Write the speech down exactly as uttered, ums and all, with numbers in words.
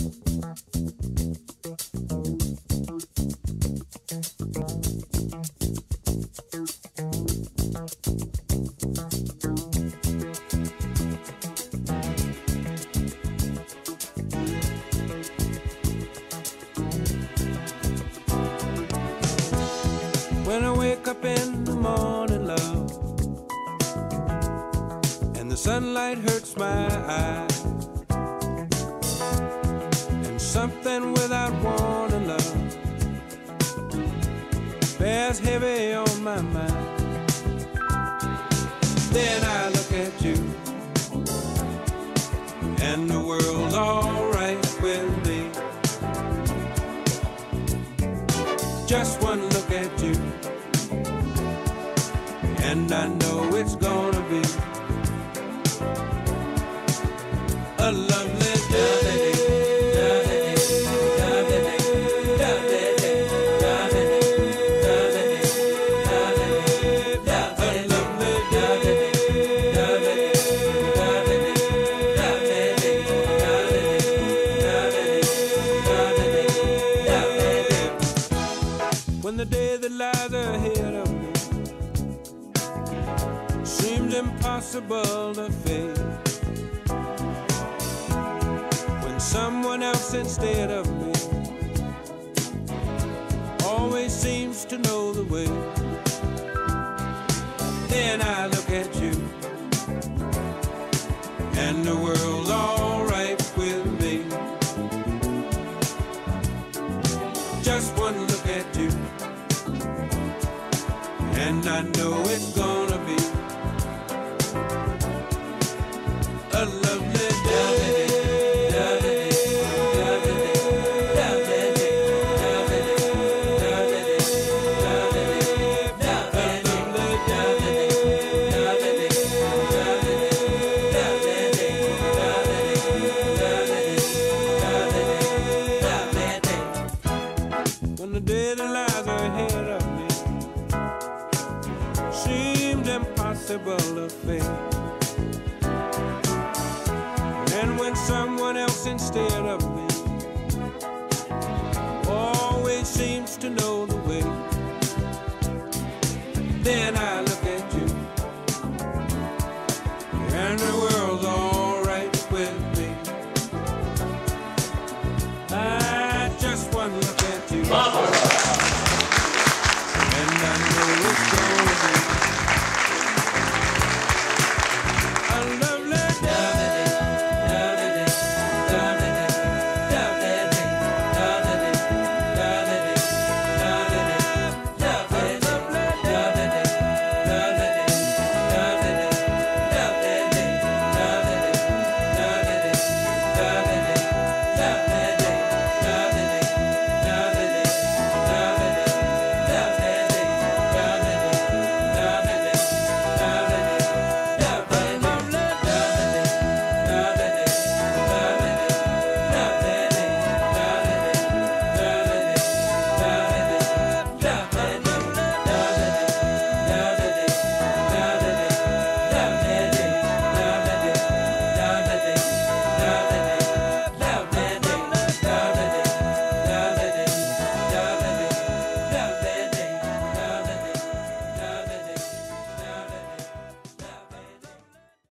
When I wake up in the morning, love, and the sunlight hurts my eyes, and something without warning, love, bears heavy on my mind. Then I look at you, and the world's alright with me. Just one look at you, and I know it's gonna be a lovely day. When the day that lies ahead of me seems impossible to face, when someone else instead of me always seems to know the way, then I look at you, and the world's alright with me. Just one look at you, and I know it's gonna be a lovely day. When the day that lies ahead of me seems impossible to face, and when someone else instead of me always seems to know